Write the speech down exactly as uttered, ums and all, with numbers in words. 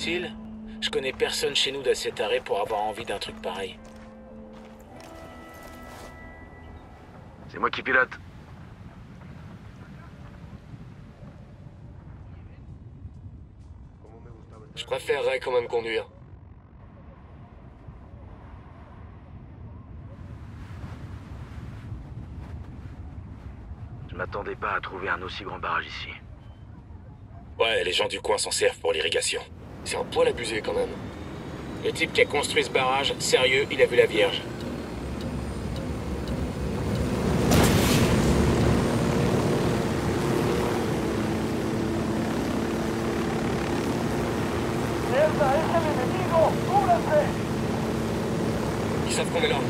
utile? Je connais personne chez nous d'assez taré pour avoir envie d'un truc pareil. C'est moi qui pilote. Je préférerais quand même conduire. Je m'attendais pas à trouver un aussi grand barrage ici. Ouais, les gens du coin s'en servent pour l'irrigation. C'est un poil abusé quand même. Le type qui a construit ce barrage, sérieux, il a vu la Vierge. Ils savent qu'on est là.